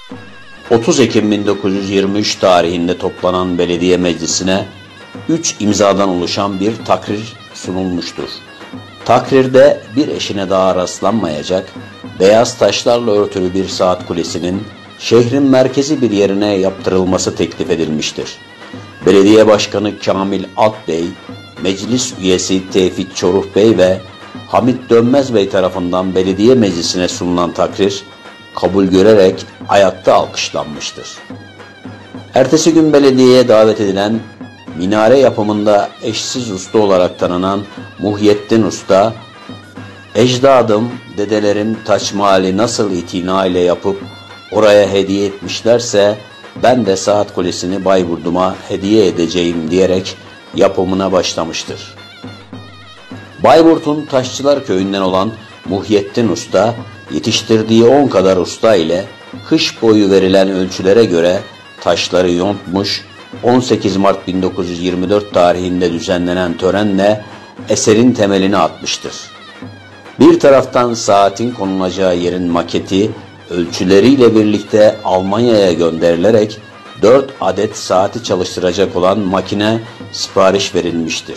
30 Ekim 1923 tarihinde toplanan belediye meclisine 3 imzadan oluşan bir takrir sunulmuştur. Takrirde bir eşine daha rastlanmayacak beyaz taşlarla örtülü bir saat kulesinin şehrin merkezi bir yerine yaptırılması teklif edilmiştir. Belediye Başkanı Kamil Altbey, meclis üyesi Tevfik Çoruh Bey ve Hamit Dönmez Bey tarafından belediye meclisine sunulan takrir kabul görerek ayakta alkışlanmıştır. Ertesi gün belediyeye davet edilen, minare yapımında eşsiz usta olarak tanınan Muhyiddin Usta, "Ecdadım, dedelerim Taç Mahal'i nasıl itina ile yapıp oraya hediye etmişlerse ben de saat kulesini Bayburt'uma hediye edeceğim" diyerek yapımına başlamıştır. Bayburt'un Taşçılar Köyü'nden olan Muhyiddin Usta, yetiştirdiği 10 kadar usta ile kış boyu verilen ölçülere göre taşları yontmuş, 18 Mart 1924 tarihinde düzenlenen törenle eserin temelini atmıştır. Bir taraftan saatin konulacağı yerin maketi ölçüleriyle birlikte Almanya'ya gönderilerek 4 adet saati çalıştıracak olan makine sipariş verilmiştir.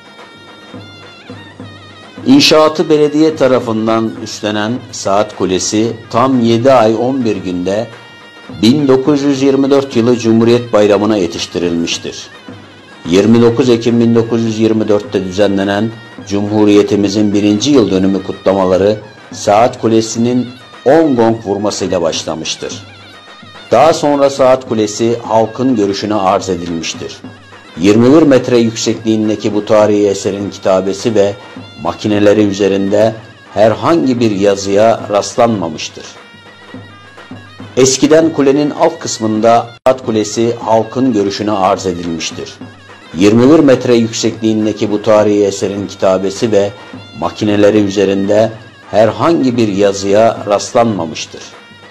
İnşaatı belediye tarafından üstlenen saat kulesi tam 7 ay 11 günde 1924 yılı Cumhuriyet Bayramı'na yetiştirilmiştir. 29 Ekim 1924'te düzenlenen Cumhuriyetimizin 1. yıl dönümü kutlamaları saat kulesinin 10 gong vurmasıyla başlamıştır. Daha sonra saat kulesi halkın görüşüne arz edilmiştir. 21 metre yüksekliğindeki bu tarihi eserin kitabesi ve makineleri üzerinde herhangi bir yazıya rastlanmamıştır. Eskiden kulenin alt kısmında saat kulesi halkın görüşüne arz edilmiştir. 21 metre yüksekliğindeki bu tarihi eserin kitabesi ve makineleri üzerinde herhangi bir yazıya rastlanmamıştır.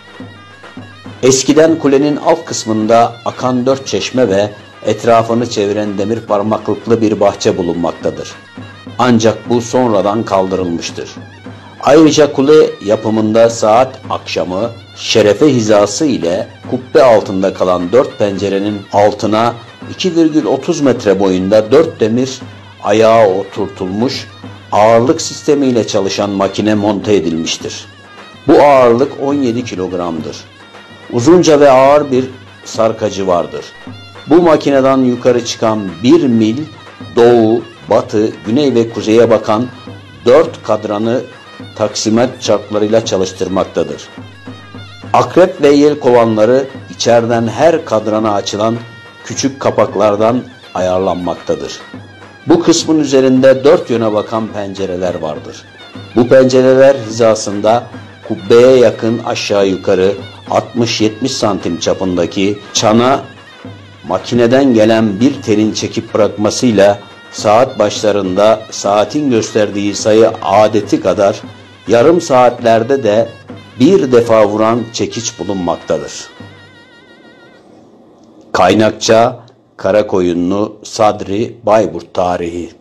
Eskiden kulenin alt kısmında akan 4 çeşme ve etrafını çeviren demir parmaklıklı bir bahçe bulunmaktadır. Ancak bu sonradan kaldırılmıştır. Ayrıca kule yapımında saat akşamı şerefe hizası ile kubbe altında kalan 4 pencerenin altına 2,30 metre boyunda 4 demir ayağa oturtulmuş ağırlık sistemiyle çalışan makine monte edilmiştir. Bu ağırlık 17 kilogramdır. Uzunca ve ağır bir sarkacı vardır. Bu makineden yukarı çıkan 1 mil doğu, batı, güney ve kuzeye bakan 4 kadranı taksimet çarklarıyla çalıştırmaktadır. Akrep ve yelkovanları içeriden her kadrana açılan küçük kapaklardan ayarlanmaktadır. Bu kısmın üzerinde 4 yöne bakan pencereler vardır. Bu pencereler hizasında kubbeye yakın aşağı yukarı 60-70 santim çapındaki çana makineden gelen bir telin çekip bırakmasıyla saat başlarında saatin gösterdiği sayı adeti kadar yarım saatlerde de bir defa vuran çekiç bulunmaktadır. Kaynakça Karakoyunlu Sadri Bayburt Tarihi.